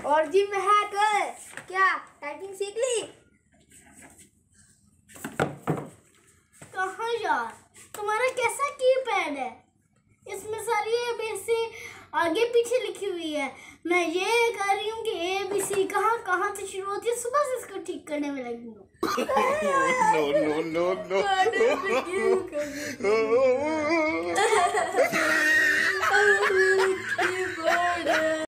और जी मैं हैकर। क्या टाइपिंग सीख ली? कहाँ यार, तुम्हारा कैसा कीपैड है? इसमें सारी ABC आगे पीछे लिखी हुई है। मैं ये कर रही हूँ कि ABC कहाँ कहाँ से शुरू होती है, सुबह से इसको ठीक करने में लगी हूँ। No.